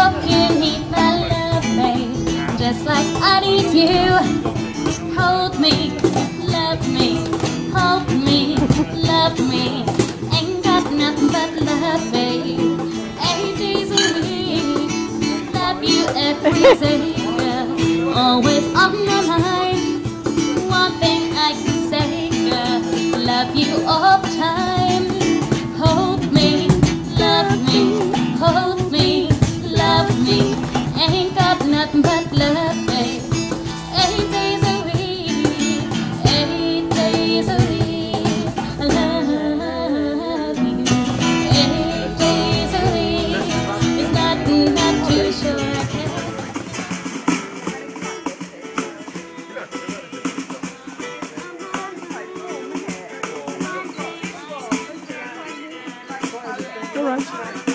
hope you need that love, babe, just like I need you. Hold me, love me, hold me, love me. Ain't got nothing but love, babe. 8 days a week, love you every day, girl. Always on my mind. One thing I can say, girl, love you all the time. Hold me, love me, hold me, love me. Ain't got nothing but love, babe. 8 days a week, 8 days a week, I love you. 8 days a week, it's not too sure I can. All right.